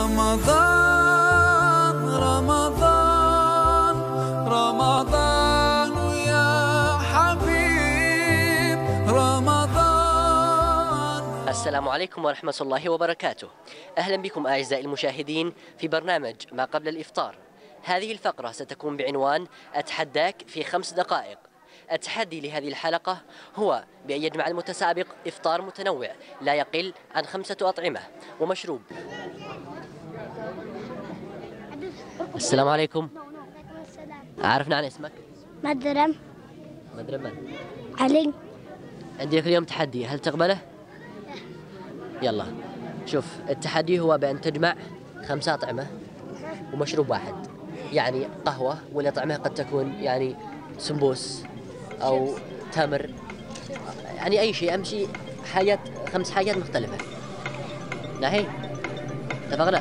رمضان رمضان رمضان يا حبيب رمضان. السلام عليكم ورحمة الله وبركاته. أهلا بكم أعزائي المشاهدين في برنامج ما قبل الإفطار. هذه الفقرة ستكون بعنوان أتحداك في 5 دقائق. التحدي لهذه الحلقة هو بأن يجمع المتسابق إفطار متنوع لا يقل عن 5 أطعمة ومشروب. السلام عليكم. عرفنا عن اسمك؟ مدرم من؟ علي. عندي لك اليوم تحدي، هل تقبله؟ يلا شوف، التحدي هو بأن تجمع 5 أطعمة ومشروب واحد، يعني قهوة، والأطعمة قد تكون يعني سمبوس أو تمر، يعني أي شيء، أمشي حاجات 5 حاجات مختلفة. ناهي اتفقنا؟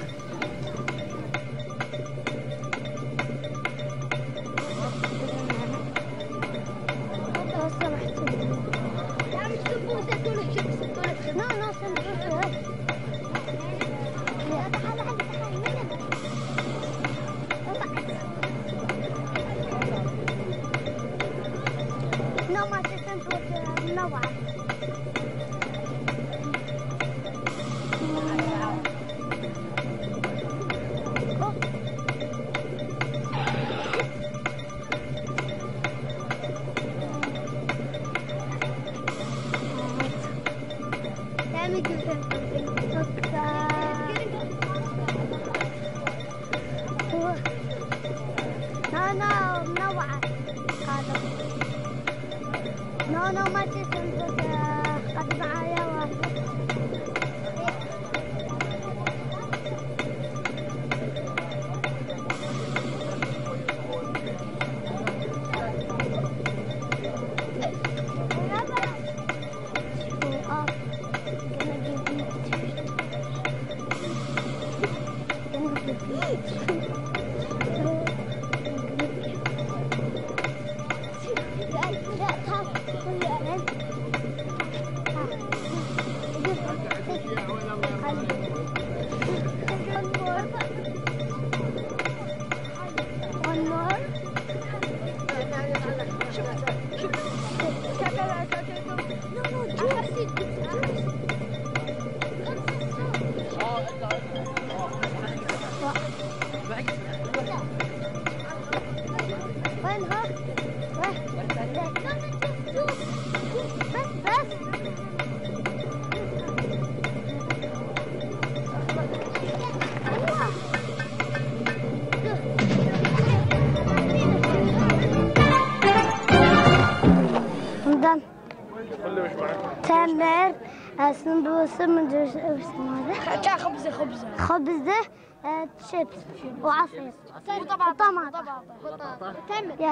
تمر، سندوس، مدري وش اسمه هذا، خبزة، شيبس وعصير وطماطم. تمر.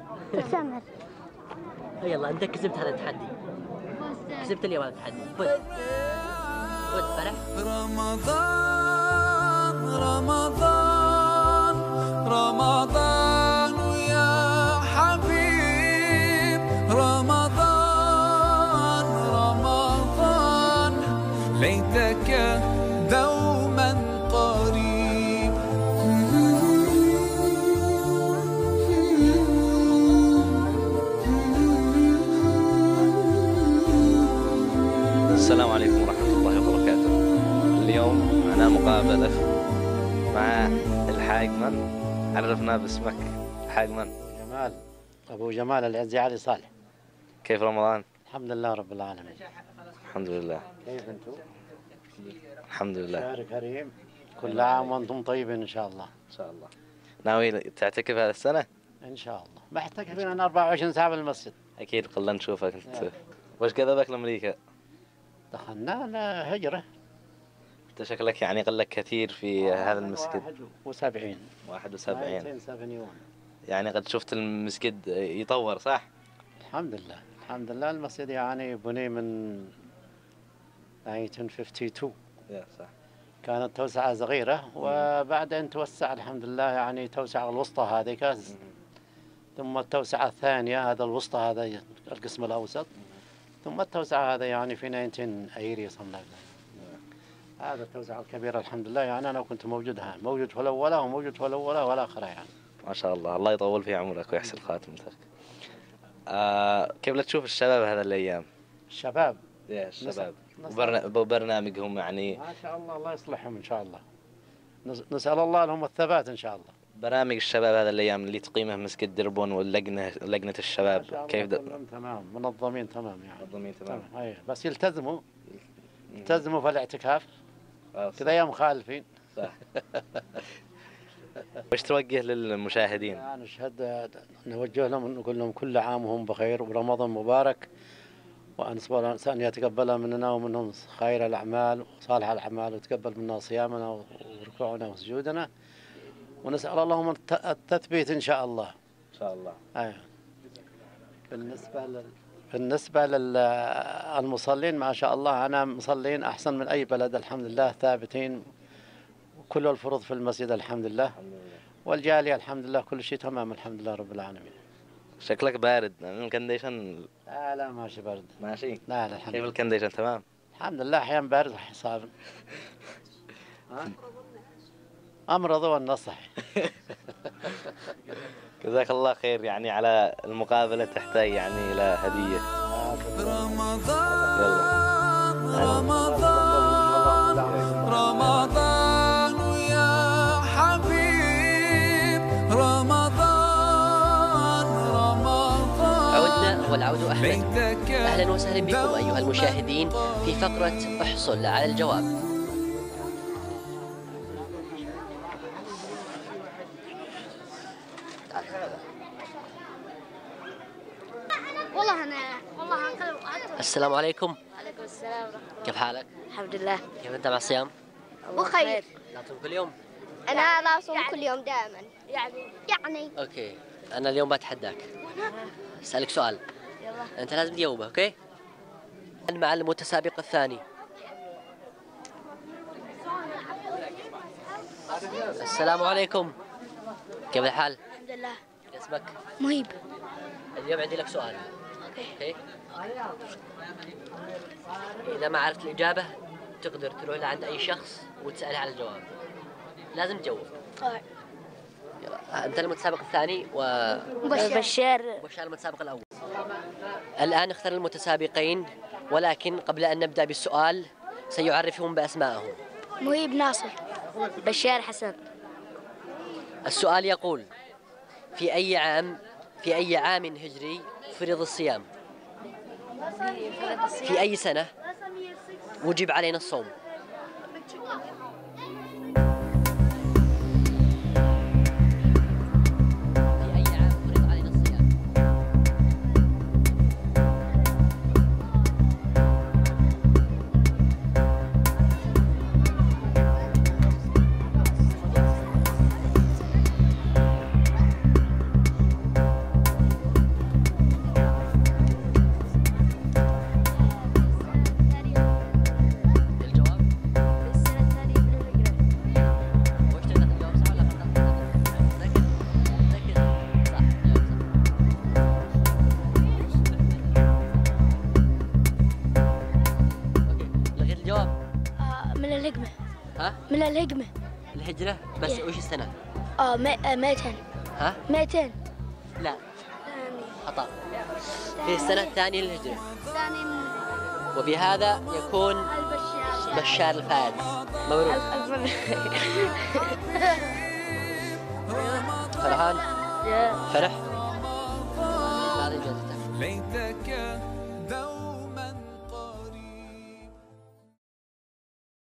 يلا أنت كسبت هذا التحدي، كسبت اليوم هذا التحدي. فوز فرح. رمضان رمضان رمضان يا حبيب رمضان رمضان ليتك دوما قريب. السلام عليكم ورحمة الله وبركاته. اليوم معنا مقابلة مع الحاج من؟ عرفنا باسمك الحاج من؟ جمال، أبو جمال العزي علي صالح. كيف رمضان؟ الحمد لله رب العالمين. الحمد لله. كيف أنتم؟ الحمد لله. شهر كريم، كل عام وأنتم طيبين إن شاء الله. إن شاء الله. ناوي تعتكف هذه السنة؟ إن شاء الله. محتكفين أنا 24 ساعة بالمسجد. أكيد قلنا نشوفك أنت. وش جذبك لأمريكا؟ دخلنا هجرة. أنت شكلك يعني قلك كثير في هذا المسجد. 71. 71. يعني قد شفت المسجد يطور صح؟ الحمد لله، الحمد لله. المسجد يعني بني من 1952. صح. كانت توسعة صغيرة وبعدين توسع الحمد لله، يعني توسعة الوسطى هذه ثم التوسعة الثانية هذا الوسطى هذا القسم الأوسط، ثم التوسعة هذا يعني في 1980 something like that. هذا التوسعة الكبيرة الحمد لله، يعني أنا كنت موجود في الأولى وموجود في الأولى والآخرة يعني. ما شاء الله، الله يطول في عمرك ويحسن خاتمتك. كيف تشوف الشباب هذا الأيام؟ الشباب الشباب وبرنامجهم يعني ما شاء الله، الله يصلحهم إن شاء الله. نسأل الله لهم الثبات إن شاء الله. برامج الشباب هذا الأيام اللي تقيمه مسجد دربون لجنة الشباب كيف تمام، منظمين تمام يعني. منظمين تمام. أيه بس يلتزموا في الاعتكاف كذا يا مخالفين. صح. وش توجه للمشاهدين؟ نشهد نوجه لهم نقول لهم كل عام وهم بخير ورمضان مبارك، وأن يتقبل مننا ومنهم خير الأعمال وصالح الأعمال، وتقبل منا صيامنا وركوعنا وسجودنا، ونسأل اللهم التثبيت إن شاء الله. إن شاء الله. أيوة. بالنسبة للمصلين ما شاء الله أنا مصلين أحسن من أي بلد الحمد لله، ثابتين وكل الفروض في المسجد الحمد لله، والجالية الحمد لله كل شيء تمام الحمد لله رب العالمين. شكلك بارد الكنديشن؟ لا ماشي برد. ماشي؟ لا الحمد كيف لله. الكنديشن تمام؟ الحمد لله أحيانا بارد وحصار. أمرض والنصح. جزاك الله خير، يعني على المقابلة تحتاج يعني إلى هدية. رمضان يا حبيب رمضان. عدنا والعود أحمد. أهلا وسهلا بكم أيها المشاهدين في فقرة احصل على الجواب. السلام عليكم. وعليكم السلام ورحمة الله. كيف حالك؟ الحمد لله كيف أنت مع الصيام؟ بخير. لا تصوم كل يوم؟ أنا لا أصوم كل يوم دائما. يعني أوكي، أنا اليوم بتحداك. أسألك سؤال. يلا. أنت لازم تجاوبه، أوكي؟ مع المتسابق الثاني. السلام عليكم. كيف الحال؟ الحمد لله. اسمك؟ مهيب. اليوم عندي لك سؤال. أوكي. إذا ما عرفت الإجابة تقدر تروح لعند أي شخص وتسأله على الجواب. لازم تجاوب. يلا. أنت المتسابق الثاني بشار المتسابق الأول. الآن اختر المتسابقين، ولكن قبل أن نبدأ بالسؤال سيعرفهم بأسمائهم. مهيب ناصر. بشار حسن. السؤال يقول: في أي عام هجري فرض الصيام؟ في أي سنة وجب علينا الصوم؟ من الهجمة. الهجرة بس وش السنة؟ 200. ها؟ 200. لا خطأ. في السنة الثانية للهجرة. وبهذا يكون بشار الفائز. مبروك. فرحان؟ فرح؟